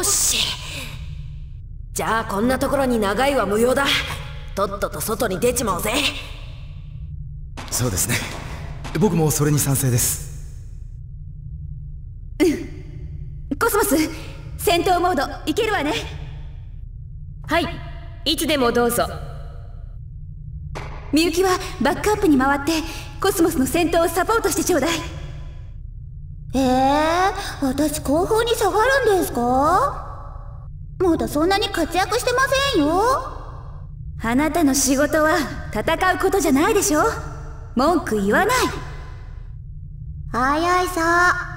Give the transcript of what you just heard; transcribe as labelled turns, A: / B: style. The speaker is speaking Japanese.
A: し。じゃあこんなところに長いは無用だ。とっとと外に出ちまおうぜ。
B: そうですね、僕もそれに賛成です。
C: コスモス、戦闘モードいけるわね。
D: はい、いつでもどうぞ。
C: みゆきはバックアップに回ってコスモスの戦闘をサポートしてちょうだい。
E: 私後方に下がるんですか？まだそんなに活躍してませんよ。
C: あなたの仕事は戦うことじゃないでしょ。文句言わない。
E: はいはいさ。